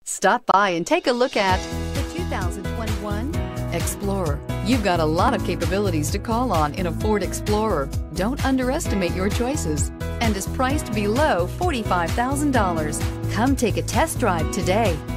Stop by and take a look at the 2021 Explorer. You've got a lot of capabilities to call on in a Ford Explorer. Don't underestimate your choices, and is priced below $45,000. Come take a test drive today.